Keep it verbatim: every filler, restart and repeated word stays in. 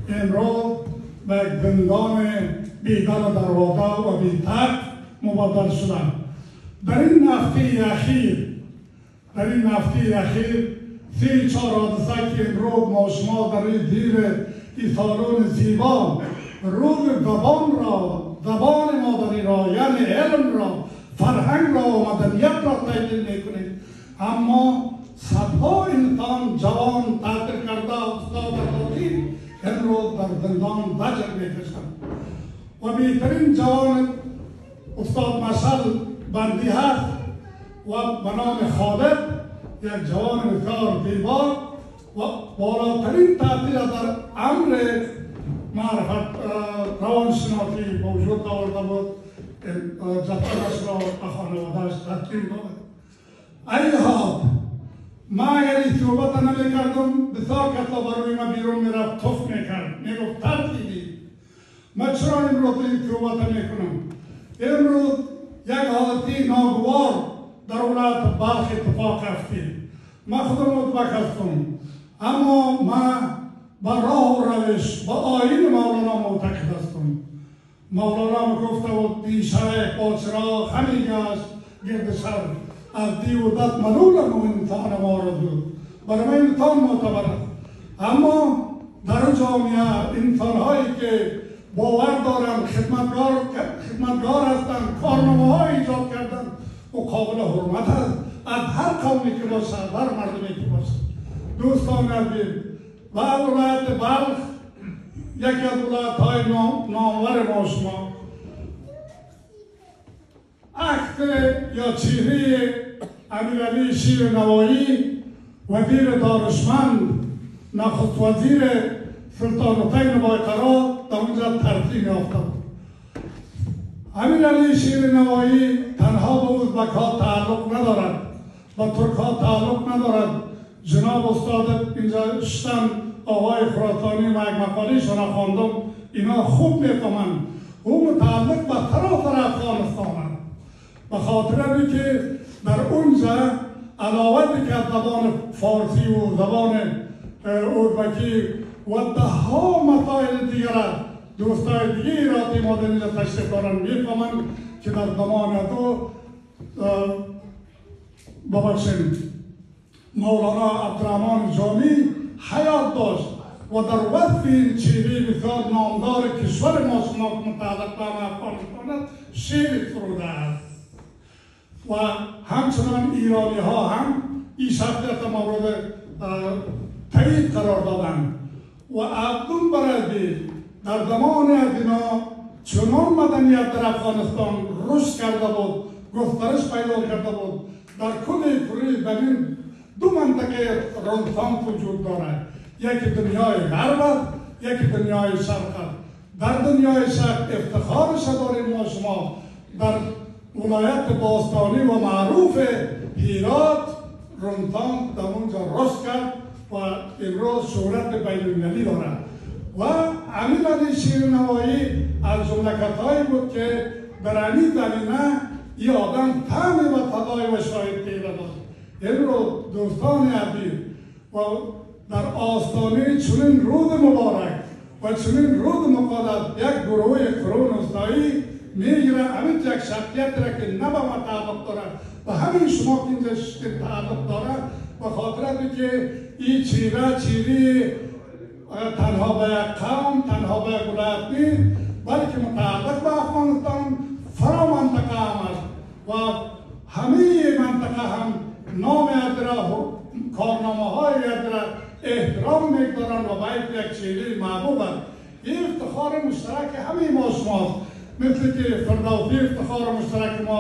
امروز به یک زندان بی در و دروازه و بی تخت مبادل شدند. در این هفته اخیر در این هفته اخیر سی چهار حادثه که امروز ما شما در این زیر این سالن زیبا روز زبان را زبان مادری را یعنی علم را فرهنگ را و مدنیت را تحلیل میکنید، اما صدها انسان جوان تحصیل کرده استاد اساتید امروز در زندان زجر میکشند و بهترین جوان استاد مشعل بندی هست و به نام خالد، یک جوان بسیار زیبا و بالاترین تحصیل در امر معرفت روانشناسی به وجود آورده بود. جسدش را به خانواده‌اش تسلیم داد. ای حال ما اگر این صحبت نمی کردم بسیار کسا برای ما بیرون میرفت توف میکرد، میگفت ترسیدی. ما چرا امروز این صحبت میکنم؟ امروز یک حالتی ناگوار در ولایت بلخ اتفاق افتید. ما خودم ازبک هستم، اما ما با راه و روش با آیین مولانا معتقد هستم. مولانا گفته بود دیشه با چراغ همی گشت گرد شهر، از دیو و دست ملولم و انسان ما را دود. برای من انسان معتبر است، اما در جامعه انسان هایی که باور دارند، خدمتگار خدمتگار هستند، کارنامه ایجاد کردند و قابل حرمت است از هر قومی که باشد، هر مردمی که باشد. دوستان عزیز، و ولایت بلخ یکی از ولایت های نامور ما شما عکس یا چهره امیرعلی شیر نوایی وزیر دانشمند نخست وزیر سلطنتین بایقرا در اونجا ترسیم یافته بود. امیرعلی شیر نوایی تنها به ازبک ها تعلق ندارد، با ترک ها تعلق ندارد. جناب استاد اینجا شتن آقای خراسانی و یک مقالیشون را خواندم، اینا خوب میفهمند. او متعلق به سراسر افغانستان است، به خاطر که در اونجا علاوه که از زبان فارسی و زبان ازبکی و ده ها مسائل دیگر دوستای دیگه ایراتی مادن اینجا تشریف دارن میفهمند که در زمان دو ببخشید مولانا عبدالرحمن جامی حیات داشت و در وصف این چهره بسیار نامدار کشور ما شما که متعلق به افغانستان شعر سروده است و همچنان ایرانی ها هم این شخصیت مورد تایید قرار دادند و عبدون برادی در زمان از اینا چنان مدنیت در افغانستان رشد کرده بود، گسترش پیدا کرده بود. در کل کره زمین دو منطقه رنسانس وجود دارد، یکی دنیای غرب است، یکی دنیای شرق است. در دنیای شرق افتخارش داریم ما شما در ولایت باستانی و معروف هرات رنسانس در اونجا رشد کرد و امروز شهرت بین‌المللی دارد و امیرعلی شیر نوایی از جمله کسایی بود که در این زمینه این آدم طعم و صدای و شاهد پیدا داشت. امروز دوستان عزیز و در آستانه چنین روز مبارک و چنین روز مقدس یک گروه قرون وسطایی میگیره همین یک شخصیت را که نه به ما تعلق دارد و همین شما که اینجا تعلق دارد به خاطر که این چیره چیری تنها به یک قوم تنها به یک ولایت نیست بلکه متعلق به افغانستان فرا منطقه هم است و همه منطقه هم نام از را کارنامه های از را احترام میگذارند و باید یک چهره محبوب است. این افتخار مشترک همه ما شماست، مثل که فردوسی افتخار مشترک ما